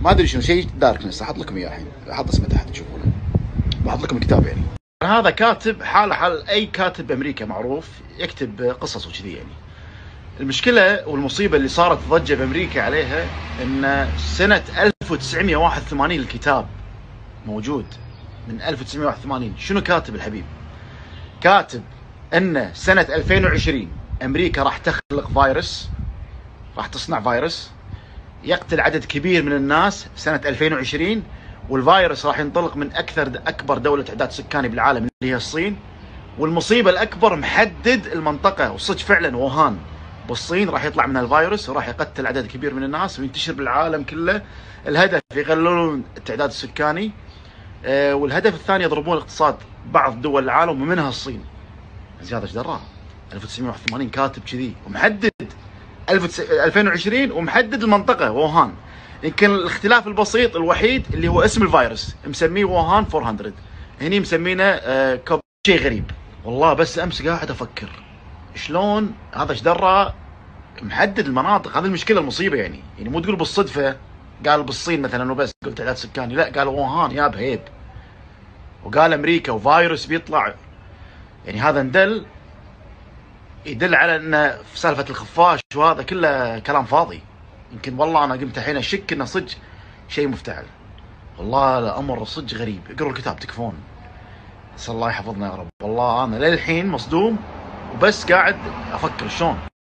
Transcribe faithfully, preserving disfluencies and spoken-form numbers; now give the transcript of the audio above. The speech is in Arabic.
ما ادري شنو شيء داركنس. احط لكم اياه الحين، احط اسمه تحت تشوفونه، بحط لكم الكتاب يعني. هذا كاتب حاله حال اي كاتب بامريكا معروف يكتب قصص وكذي يعني. المشكله والمصيبه اللي صارت ضجه بامريكا عليها ان سنه ألف وتسعمئة وواحد وثمانين الكتاب موجود من ألف وتسعمئة وواحد وثمانين. شنو كاتب الحبيب؟ كاتب ان سنه ألفين وعشرين امريكا راح تخلق فيروس، راح تصنع فيروس يقتل عدد كبير من الناس سنه ألفين وعشرين، والفيروس راح ينطلق من اكثر اكبر دوله تعداد سكاني بالعالم اللي هي الصين. والمصيبه الاكبر محدد المنطقه، وصدق فعلا ووهان بالصين راح يطلع من الفيروس وراح يقتل عدد كبير من الناس وينتشر بالعالم كله. الهدف يقللون التعداد السكاني، أه والهدف الثاني يضربون اقتصاد بعض دول العالم ومنها الصين. زين هذا ايش دراه؟ ألف وتسعمئة وواحد وثمانين كاتب كذي ومحدد ألفين وعشرين ومحدد المنطقه ووهان. يمكن الاختلاف البسيط الوحيد اللي هو اسم الفيروس، مسميه ووهان أربعمئة، هني مسمينه أه كوب. شيء غريب والله. بس امس قاعد افكر شلون هذا ايش درى محدد المناطق. هذه المشكله المصيبه يعني. يعني مو تقول بالصدفه قال بالصين مثلا وبس قلت تعداد سكاني، لا قال ووهان يا بهيب، وقال امريكا وفيروس بيطلع. يعني هذا ندل يدل على ان في سالفه الخفاش وهذا كله كلام فاضي. يمكن والله انا قمت الحين اشك انه صدق شيء مفتعل. والله الامر صدق غريب. اقروا الكتاب تكفون. نسال الله يحفظنا يا رب. والله انا للحين مصدوم وبس قاعد افكر شلون